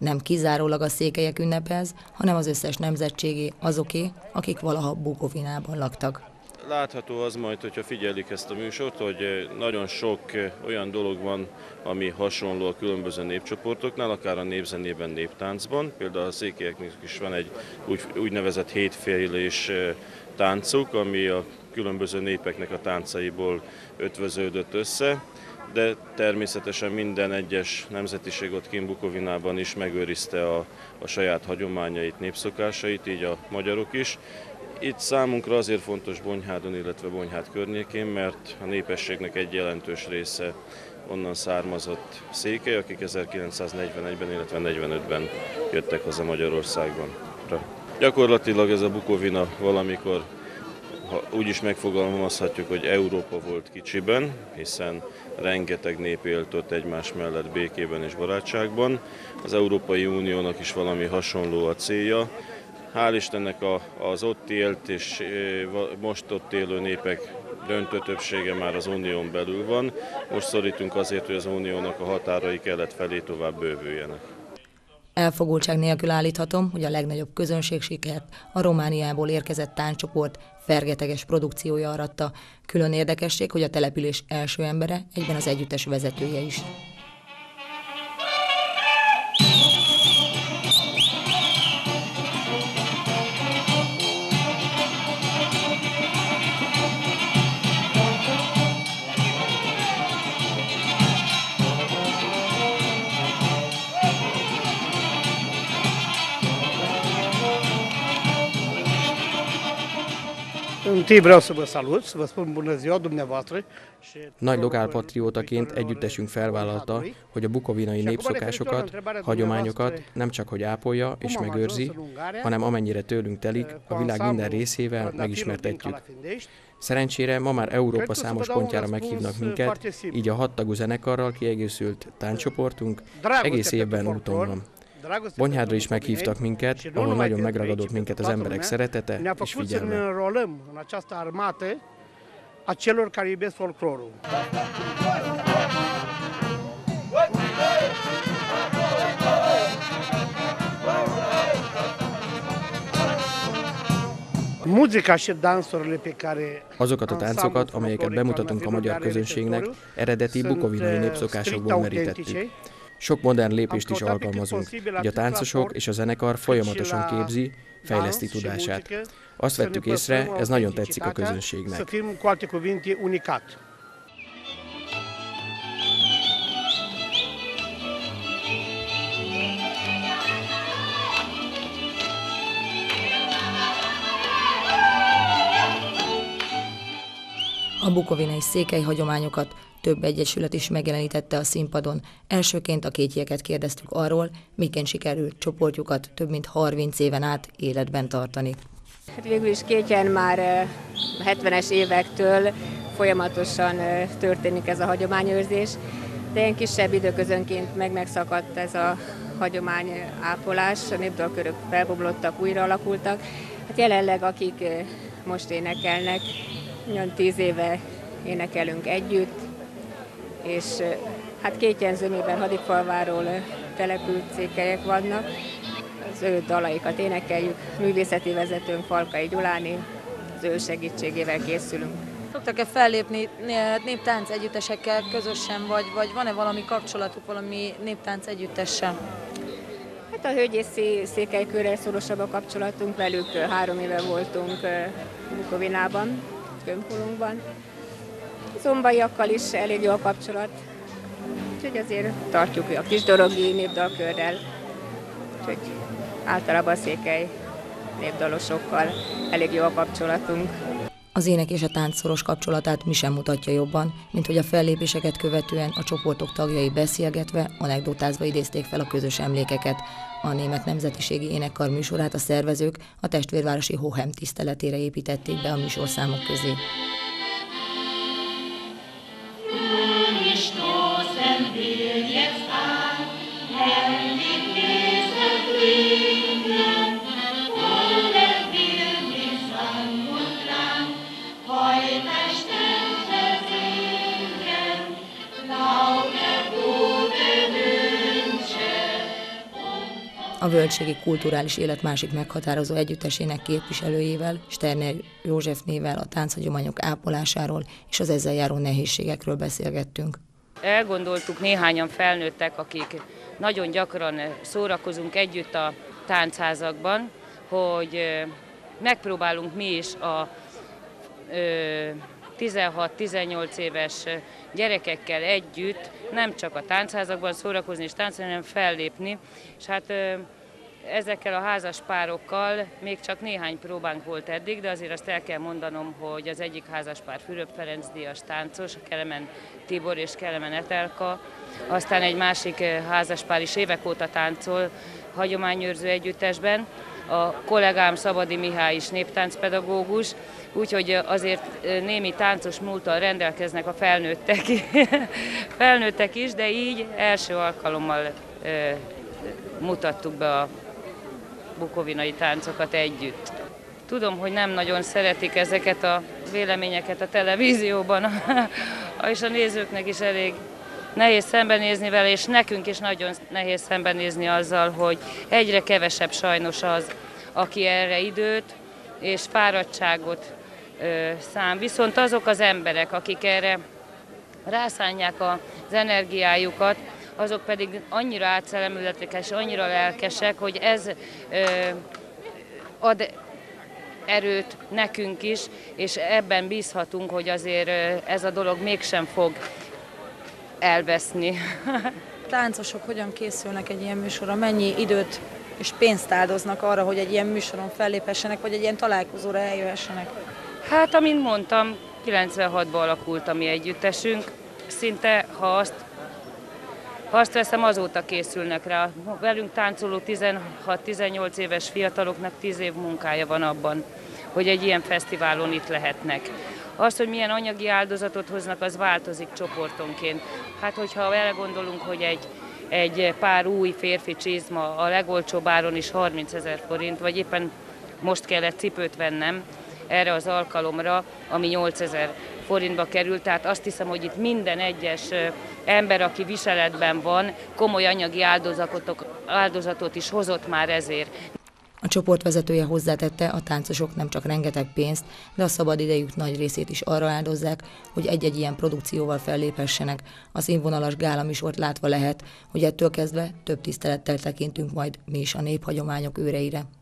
nem kizárólag a székelyek ünnepez, hanem az összes nemzetségé, azoké, akik valaha Bukovinában laktak. Látható az majd, hogyha figyelik ezt a műsort, hogy nagyon sok olyan dolog van, ami hasonló a különböző népcsoportoknál, akár a népzenében, néptáncban. Például a székelyeknek is van egy úgynevezett hétfélés táncuk, ami a különböző népeknek a táncaiból ötvöződött össze, de természetesen minden egyes nemzetiség ott kint Bukovinában is megőrizte a saját hagyományait, népszokásait, így a magyarok is. Itt számunkra azért fontos Bonyhádon, illetve Bonyhád környékén, mert a népességnek egy jelentős része onnan származott székely, akik 1941-ben, illetve 45-ben jöttek haza Magyarországon. Gyakorlatilag ez a Bukovina valamikor, úgy is megfogalmazhatjuk, hogy Európa volt kicsiben, hiszen rengeteg nép élt ott egymás mellett békében és barátságban. Az Európai Uniónak is valami hasonló a célja. Hál' Istennek az ott élt és most ott élő népek döntő többsége már az unión belül van. Most szorítunk azért, hogy az uniónak a határai kelet felé tovább bővüljenek. Elfogultság nélkül állíthatom, hogy a legnagyobb közönségsikert a Romániából érkezett tánccsoport fergeteges produkciója aratta. Külön érdekesség, hogy a település első embere egyben az együttes vezetője is. Nagy lokálpatriótaként együttesünk felvállalta, hogy a bukovinai népszokásokat, hagyományokat nem csak hogy ápolja és megőrzi, hanem amennyire tőlünk telik, a világ minden részével megismertetjük. Szerencsére ma már Európa számos pontjára meghívnak minket, így a 6 tagú zenekarral kiegészült tánccsoportunk egész évben úton van. Bonyhádra is meghívtak minket, ahol nagyon megragadott minket az emberek szeretete és figyelme. Azokat a táncokat, amelyeket bemutatunk a magyar közönségnek, eredeti bukovinai népszokásokból merítettük. Sok modern lépést is alkalmazunk, így a táncosok és a zenekar folyamatosan képzi, fejleszti tudását. Azt vettük észre, ez nagyon tetszik a közönségnek. A bukovinai székely hagyományokat több egyesület is megjelenítette a színpadon. Elsőként a kétjegyeket kérdeztük arról, miként sikerült csoportjukat több mint 30 éven át életben tartani. Hát végül is Kétyen már 70-es évektől folyamatosan történik ez a hagyományőrzés, de ilyen kisebb időközönként megszakadt ez a hagyományápolás, a népdalkörök felbomlottak, újra alakultak. Hát jelenleg akik most énekelnek, 10 éve énekelünk együtt, és hát Kétyen zömében Hadifalváról települt székelyek vannak, az ő dalaikat énekeljük, művészeti vezetőnk Falkai Gyuláné, az ő segítségével készülünk. Szoktak-e fellépni néptánc együttesekkel közösen, vagy van-e valami kapcsolatuk valami néptánc együttessel? Hát a hölgyészi székelykörrel szorosabb a kapcsolatunk, velük 3 éve voltunk Bukovinában, Gömbholunkban. Zombaiakkal is elég jó a kapcsolat, úgyhogy azért tartjuk a kisdorogi népdalkörrel, úgyhogy általában a székely népdalosokkal elég jó a kapcsolatunk. Az ének és a tánc szoros kapcsolatát mi sem mutatja jobban, mint hogy a fellépéseket követően a csoportok tagjai beszélgetve, anekdotázva idézték fel a közös emlékeket. A német nemzetiségi énekkar műsorát a szervezők a testvérvárosi Hohem tiszteletére építették be a műsorszámok közé. A völgységi kulturális élet másik meghatározó együttesének képviselőjével, Sterner Józsefnével a tánchagyományok ápolásáról és az ezzel járó nehézségekről beszélgettünk. Elgondoltuk néhányan felnőttek, akik nagyon gyakran szórakozunk együtt a táncházakban, hogy megpróbálunk mi is a 16-18 éves gyerekekkel együtt nem csak a táncházakban szórakozni és táncolni, hanem fellépni. És hát ezekkel a házaspárokkal még csak néhány próbánk volt eddig, de azért azt el kell mondanom, hogy az egyik házaspár Fülöp Ferenc díjas táncos, Kelemen Tibor és Kelemen Etelka, aztán egy másik házaspár is évek óta táncol hagyományőrző együttesben, a kollégám Szabadi Mihály is néptáncpedagógus, úgyhogy azért némi táncos múlttal rendelkeznek a felnőttek is, de így első alkalommal mutattuk be a bukovinai táncokat együtt. Tudom, hogy nem nagyon szeretik ezeket a véleményeket a televízióban, és a nézőknek is elég nehéz szembenézni vele, és nekünk is nagyon nehéz szembenézni azzal, hogy egyre kevesebb sajnos az, aki erre időt és fáradtságot szán. Viszont azok az emberek, akik erre rászánják az energiájukat, azok pedig annyira átszellemültek és annyira lelkesek, hogy ez ad erőt nekünk is, és ebben bízhatunk, hogy azért ez a dolog mégsem fog elveszni. Táncosok hogyan készülnek egy ilyen műsorra? Mennyi időt és pénzt áldoznak arra, hogy egy ilyen műsoron felléphessenek, vagy egy ilyen találkozóra eljöhessenek? Hát, amint mondtam, 96-ban alakult a mi együttesünk. Szinte, ha azt veszem, azóta készülnek rá. Velünk táncoló 16-18 éves fiataloknak 10 év munkája van abban, hogy egy ilyen fesztiválon itt lehetnek. Az, hogy milyen anyagi áldozatot hoznak, az változik csoportonként. Hát, hogyha belegondolunk, hogy egy pár új férfi csizma a legolcsóbb áron is 30 000 forint, vagy éppen most kellett cipőt vennem erre az alkalomra, ami 8 000 forintba került. Tehát azt hiszem, hogy itt minden egyes ember, aki viseletben van, komoly anyagi áldozatot is hozott már ezért. A csoport vezetője hozzátette, a táncosok nem csak rengeteg pénzt, de a szabad idejük nagy részét is arra áldozzák, hogy egy-egy ilyen produkcióval felléphessenek. A színvonalas gálaműsort látva lehet, hogy ettől kezdve több tisztelettel tekintünk majd mi is a néphagyományok őreire.